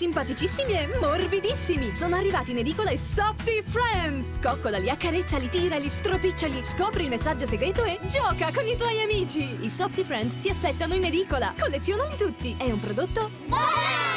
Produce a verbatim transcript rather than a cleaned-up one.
simpaticissimi e morbidissimi. Sono arrivati in edicola i Softy Friends. Coccolali, accarezzali, tirali, stropicciali, scopri il messaggio segreto e gioca con i tuoi amici. I Softy Friends ti aspettano in edicola. Collezionali tutti. È un prodotto Voilà!